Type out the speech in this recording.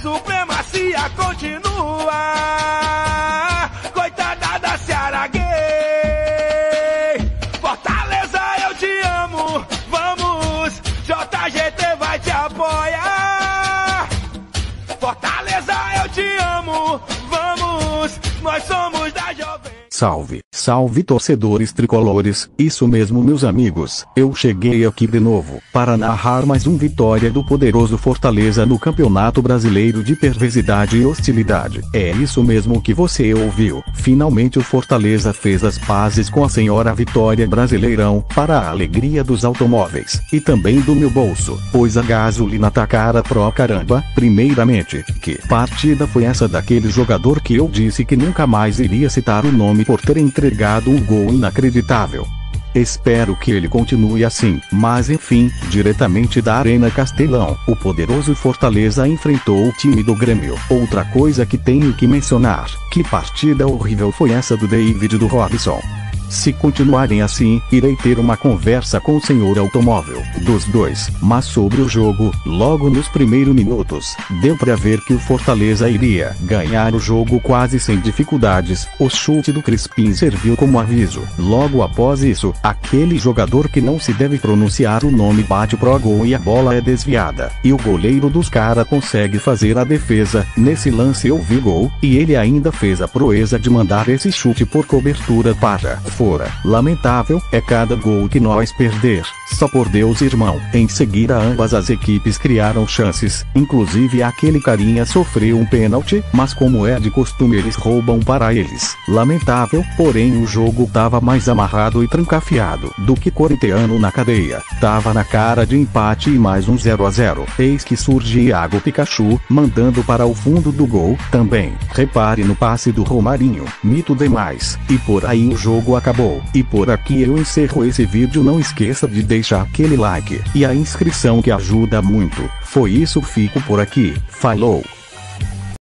supremacia continua. Coitada da Ceará Gay. Fortaleza, eu te amo. Vamos, JGT vai te apoiar. Fortaleza, eu te amo. Vamos, nós somos da Jovem. Salve, salve torcedores tricolores, isso mesmo meus amigos, eu cheguei aqui de novo, para narrar mais um vitória do poderoso Fortaleza no Campeonato Brasileiro de Perversidade e Hostilidade. É isso mesmo que você ouviu, finalmente o Fortaleza fez as pazes com a senhora Vitória Brasileirão, para a alegria dos automóveis, e também do meu bolso, pois a gasolina tá cara pro caramba. Primeiramente, que partida foi essa daquele jogador que eu disse que nunca mais iria citar o nome por ter entregado um gol inacreditável? Espero que ele continue assim, mas enfim, diretamente da Arena Castelão, o poderoso Fortaleza enfrentou o time do Grêmio. Outra coisa que tenho que mencionar, que partida horrível foi essa do David e do Robson. Se continuarem assim, irei ter uma conversa com o senhor automóvel, dos dois. Mas sobre o jogo, logo nos primeiros minutos, deu pra ver que o Fortaleza iria ganhar o jogo quase sem dificuldades. O chute do Crispim serviu como aviso. Logo após isso, aquele jogador que não se deve pronunciar o nome bate pro gol e a bola é desviada. E o goleiro dos cara consegue fazer a defesa. Nesse lance eu vi gol, e ele ainda fez a proeza de mandar esse chute por cobertura para fora. Lamentável, é cada gol que nós perder. Só por Deus, irmão. Em seguida ambas as equipes criaram chances, inclusive aquele carinha sofreu um pênalti, mas como é de costume eles roubam para eles. Lamentável, porém o jogo tava mais amarrado e trancafiado do que corintiano na cadeia. Tava na cara de empate e mais um 0 a 0. Eis que surge Iago Pikachu, mandando para o fundo do gol, também. Repare no passe do Romarinho, mito demais. E por aí o jogo acabou. E por aqui eu encerro esse vídeo. Não esqueça de deixar aquele like e a inscrição que ajuda muito. Foi isso, fico por aqui. Falou!